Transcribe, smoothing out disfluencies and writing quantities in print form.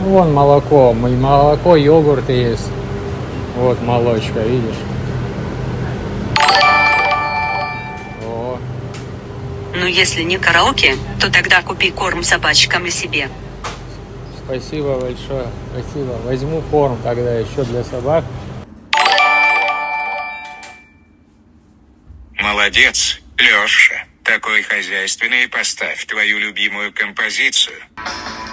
Вон молоко, молоко, йогурт есть. Вот молочка, видишь? О. Ну если не караоке, то тогда купи корм собачкам и себе. Спасибо большое, спасибо. Возьму корм тогда еще для собак. Молодец, Леша. Такой хозяйственный, поставь твою любимую композицию.